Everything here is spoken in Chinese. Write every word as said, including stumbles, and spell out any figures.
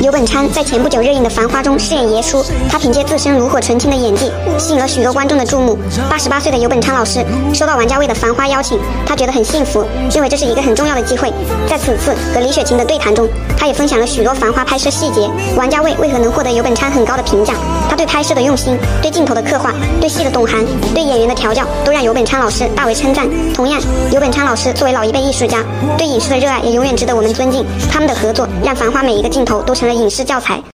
刘本昌在前不久热映的《繁花》中饰演爷叔，他凭借自身炉火纯青的演技，吸引了许多观众的注目。八十八岁的刘本昌老师收到王家卫的《繁花》邀请，他觉得很幸福，认为这是一个很重要的机会。在此次和李雪琴的对谈中，他也分享了许多《繁花》拍摄细节。王家卫为何能获得刘本昌很高的评价？他对拍摄的用心、对镜头的刻画、对戏的懂行、对演员的调教，都让刘本昌老师大为称赞。同样，刘本昌老师作为老一辈艺术家，对影视的热爱也永远值得我们尊敬。他们的合作让《繁花》每一个镜头都成了影视教材。